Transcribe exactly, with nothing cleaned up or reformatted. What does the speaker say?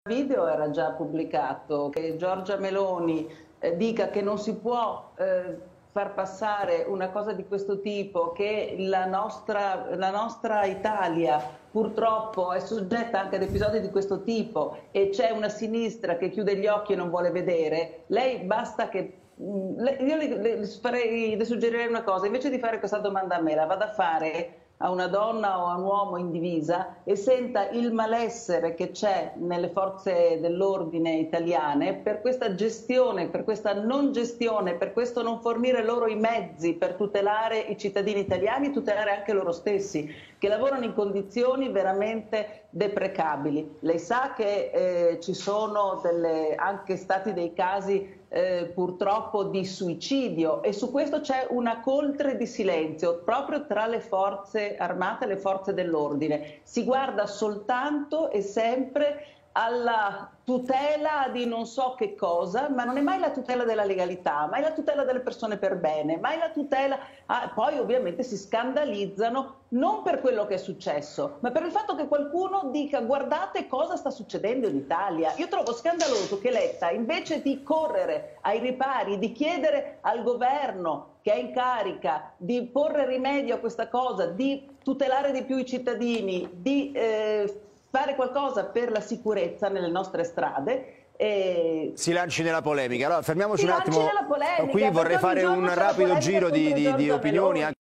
video era già pubblicato, che Giorgia Meloni eh, dica che non si può eh, far passare una cosa di questo tipo, che la nostra, la nostra Italia purtroppo è soggetta anche ad episodi di questo tipo e c'è una sinistra che chiude gli occhi e non vuole vedere. Lei basta che... Io le, le, farei, le suggerirei una cosa: invece di fare questa domanda a me, la vada a fare a una donna o a un uomo in divisa e senta il malessere che c'è nelle forze dell'ordine italiane per questa gestione, per questa non gestione, per questo non fornire loro i mezzi per tutelare i cittadini italiani e tutelare anche loro stessi, che lavorano in condizioni veramente deprecabili. Lei sa che eh, ci sono delle, anche stati dei casi Eh, purtroppo di suicidio, e su questo c'è una coltre di silenzio proprio tra le forze armate e le forze dell'ordine. Si guarda soltanto e sempre alla tutela di non so che cosa, ma non è mai la tutela della legalità, mai la tutela delle persone per bene, mai la tutela... Ah, poi ovviamente si scandalizzano non per quello che è successo, ma per il fatto che qualcuno dica: guardate cosa sta succedendo in Italia. Io trovo scandaloso che Letta, invece di correre ai ripari, di chiedere al governo che è in carica di porre rimedio a questa cosa, di tutelare di più i cittadini, di eh, fare qualcosa per la sicurezza nelle nostre strade, e... si lanci nella polemica. Allora fermiamoci si un attimo, nella polemica, qui vorrei fare un rapido giro di, di, di opinioni.